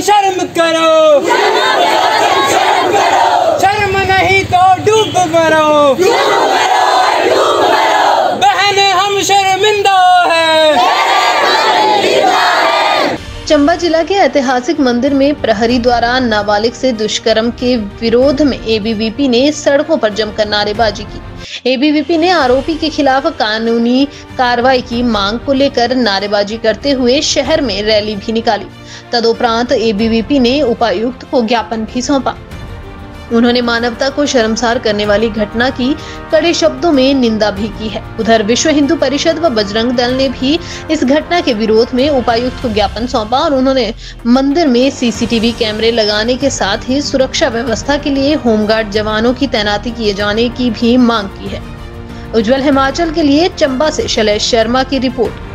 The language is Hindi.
शर्म करो, शर्म नहीं तो डूब मरो, बहन हम शर्मिंदा है। चंबा जिला के ऐतिहासिक मंदिर में प्रहरी द्वारा नाबालिग से दुष्कर्म के विरोध में एबीवीपी ने सड़कों पर जमकर नारेबाजी की। एबीवीपी ने आरोपी के खिलाफ कानूनी कार्रवाई की मांग को लेकर नारेबाजी करते हुए शहर में रैली भी निकाली। तदुपरांत एबीवीपी ने उपायुक्त को ज्ञापन भी सौंपा। उन्होंने मानवता को शर्मसार करने वाली घटना की कड़े शब्दों में निंदा भी की है। उधर विश्व हिंदू परिषद व बजरंग दल ने भी इस घटना के विरोध में उपायुक्त को ज्ञापन सौंपा और उन्होंने मंदिर में सीसीटीवी कैमरे लगाने के साथ ही सुरक्षा व्यवस्था के लिए होमगार्ड जवानों की तैनाती किए जाने की भी मांग की है। उज्जवल हिमाचल के लिए चंबा से शैलेश शर्मा की रिपोर्ट।